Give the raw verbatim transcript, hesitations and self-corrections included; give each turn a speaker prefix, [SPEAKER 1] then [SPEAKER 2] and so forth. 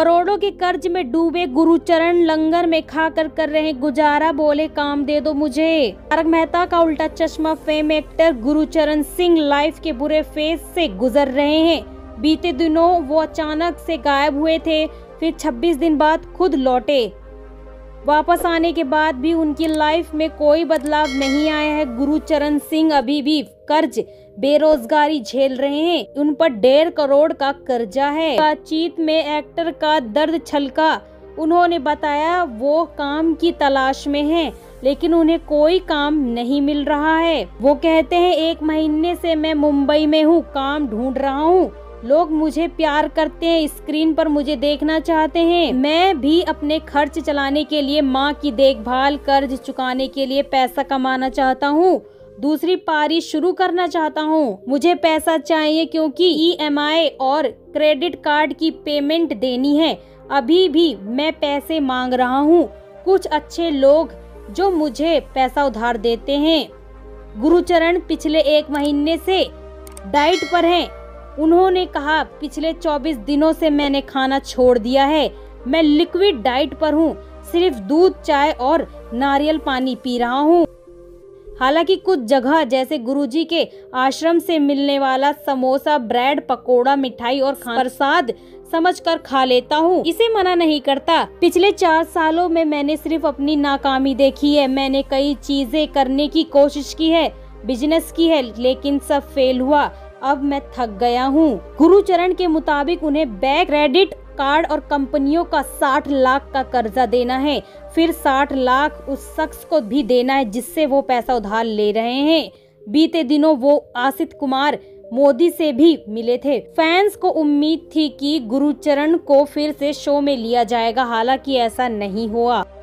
[SPEAKER 1] करोड़ों के कर्ज में डूबे गुरुचरण लंगर में खाकर कर रहे गुजारा, बोले काम दे दो मुझे। तारक मेहता का उल्टा चश्मा fame actor Gurucharan Singh life के बुरे फेज से गुजर रहे हैं। बीते दिनों वो अचानक से गायब हुए थे, फिर छब्बीस दिन बाद खुद लौटे। वापस आने के बाद भी उनकी लाइफ में कोई बदलाव नहीं आया है। गुरुचरण सिंह अभी भी कर्ज, बेरोजगारी झेल रहे हैं। उन पर डेढ़ करोड़ का कर्जा है। बातचीत में एक्टर का दर्द छलका। उन्होंने बताया वो काम की तलाश में हैं, लेकिन उन्हें कोई काम नहीं मिल रहा है। वो कहते हैं एक महीने से मैं मुंबई में हूँ, काम ढूंढ रहा हूँ। लोग मुझे प्यार करते हैं, स्क्रीन पर मुझे देखना चाहते हैं। मैं भी अपने खर्च चलाने के लिए, माँ की देखभाल, कर्ज चुकाने के लिए पैसा कमाना चाहता हूँ। दूसरी पारी शुरू करना चाहता हूँ। मुझे पैसा चाहिए क्योंकि ई एम आई और क्रेडिट कार्ड की पेमेंट देनी है। अभी भी मैं पैसे मांग रहा हूँ। कुछ अच्छे लोग जो मुझे पैसा उधार देते हैं। गुरुचरण पिछले एक महीने से डाइट पर हैं। उन्होंने कहा पिछले चौबीस दिनों से मैंने खाना छोड़ दिया है। मैं लिक्विड डाइट पर हूँ, सिर्फ दूध, चाय और नारियल पानी पी रहा हूँ। हालांकि कुछ जगह जैसे गुरुजी के आश्रम से मिलने वाला समोसा, ब्रेड, पकोड़ा, मिठाई और प्रसाद समझकर खा लेता हूँ, इसे मना नहीं करता। पिछले चार सालों में मैंने सिर्फ अपनी नाकामी देखी है। मैंने कई चीजें करने की कोशिश की है, बिजनेस की है, लेकिन सब फेल हुआ। अब मैं थक गया हूँ। गुरुचरण के मुताबिक उन्हें बैंक, क्रेडिट कार्ड और कंपनियों का साठ लाख का कर्जा देना है, फिर साठ लाख उस शख्स को भी देना है जिससे वो पैसा उधार ले रहे हैं। बीते दिनों वो आसित कुमार मोदी से भी मिले थे। फैंस को उम्मीद थी कि गुरुचरण को फिर से शो में लिया जाएगा, हालांकि ऐसा नहीं हुआ।